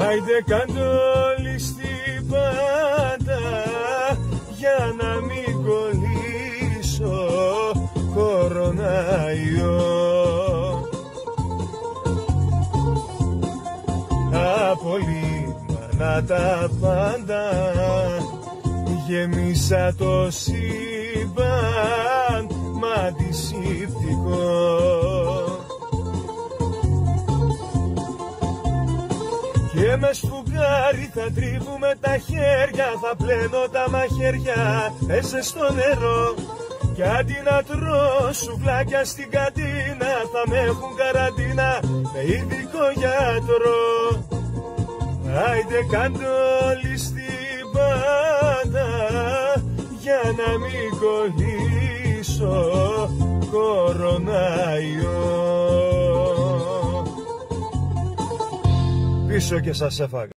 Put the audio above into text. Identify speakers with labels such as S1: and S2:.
S1: Άιντε κάντο όλοι στην πάντα για να μην κολλήσω κοροναϊό. Απολύμανα τα πάντα, γεμίσα το σύμπαν μ' αντισηπτικό. Και με σφουγγάρι θα τρίβουμε τα χέρια, θα πλένω τα μαχαίρια μέσα στο νερό. Κι αντί να τρώω σουβλάκια στην καντίνα, θα με έχουν καραντίνα με ειδικό γιατρό. Άιντε κάντο όλοι στην πάντα για να μην κολλήσω κοροναϊό. Πίσω και σας έφαγα.